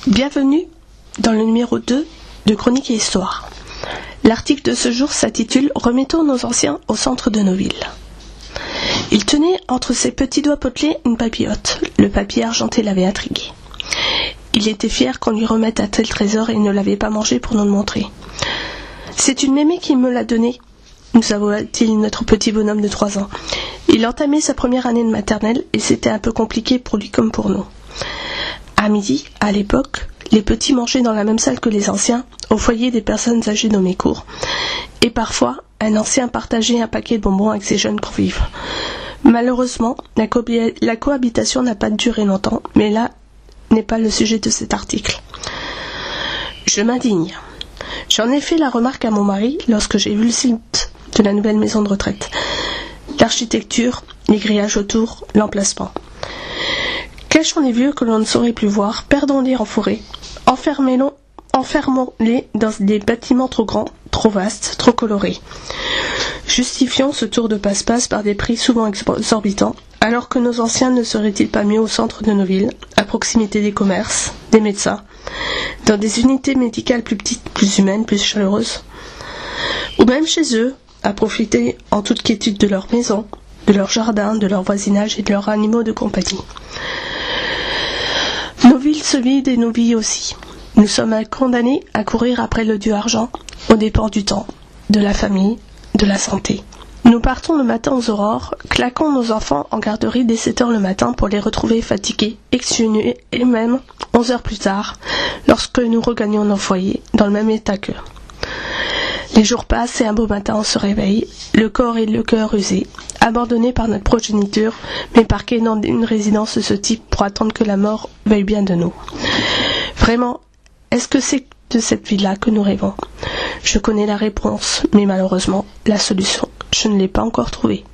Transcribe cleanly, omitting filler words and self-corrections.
Bienvenue dans le numéro 2 de Chroniques et Histoire. L'article de ce jour s'intitule « Remettons nos anciens au centre de nos villes ». Il tenait entre ses petits doigts potelés une papillote. Le papier argenté l'avait intrigué. Il était fier qu'on lui remette un tel trésor et il ne l'avait pas mangé pour nous le montrer. « C'est une mémé qui me l'a donné », nous avoua-t-il notre petit bonhomme de 3 ans. Il entamait sa première année de maternelle et c'était un peu compliqué pour lui comme pour nous. À midi, à l'époque, les petits mangeaient dans la même salle que les anciens, au foyer des personnes âgées nommées cours. Et parfois, un ancien partageait un paquet de bonbons avec ses jeunes convives. Malheureusement, la cohabitation n'a pas duré longtemps, mais là n'est pas le sujet de cet article. Je m'indigne. J'en ai fait la remarque à mon mari lorsque j'ai vu le site de la nouvelle maison de retraite. L'architecture, les grillages autour, l'emplacement. Cachons les vieux que l'on ne saurait plus voir, perdons-les en forêt, enfermons-les dans des bâtiments trop grands, trop vastes, trop colorés. Justifions ce tour de passe-passe par des prix souvent exorbitants, alors que nos anciens ne seraient-ils pas mieux au centre de nos villes, à proximité des commerces, des médecins, dans des unités médicales plus petites, plus humaines, plus chaleureuses, ou même chez eux, à profiter en toute quiétude de leur maison, de leur jardin, de leur voisinage et de leurs animaux de compagnie. Nos villes se vident et nos vies aussi. Nous sommes condamnés à courir après le dieu argent, aux dépens du temps, de la famille, de la santé. Nous partons le matin aux aurores, claquons nos enfants en garderie dès 7 heures le matin pour les retrouver fatigués, exténués et même 11 heures plus tard, lorsque nous regagnons nos foyers, dans le même état qu'eux. Les jours passent et un beau matin on se réveille, le corps et le cœur usés, abandonnés par notre progéniture, mais parqués dans une résidence de ce type pour attendre que la mort veuille bien de nous. Vraiment, est-ce que c'est de cette vie-là que nous rêvons ? Je connais la réponse, mais malheureusement, la solution, je ne l'ai pas encore trouvée.